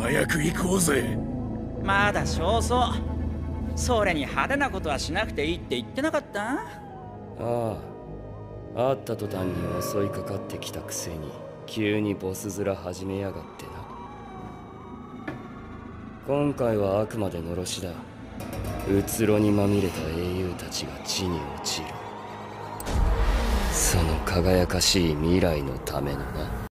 早く行こうぜ。 まだ少々。それに派手なことはしなくていいって言ってなかった？ ああ、会った途端に襲いかかってきたくせに急にボス面始めやがってな。今回はあくまでのろしだ。うつろにまみれた英雄たちが地に落ちる。その輝かしい未来のためのな。